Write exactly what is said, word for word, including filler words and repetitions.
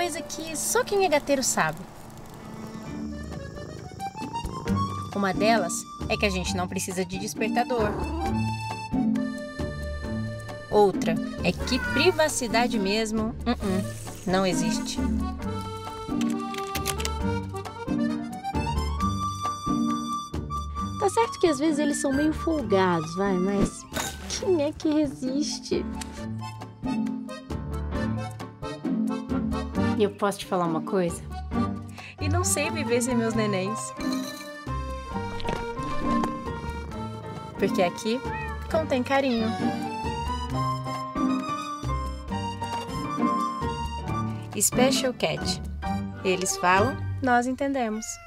coisa que só quem é gateiro sabe. Uma delas é que a gente não precisa de despertador. Outra é que privacidade mesmo, uh-uh, não existe. Tá certo que às vezes eles são meio folgados, vai, mas quem é que resiste? E eu posso te falar uma coisa? E não sei viver sem meus nenéns. Porque aqui contém carinho. Special Cat. Eles falam, nós entendemos.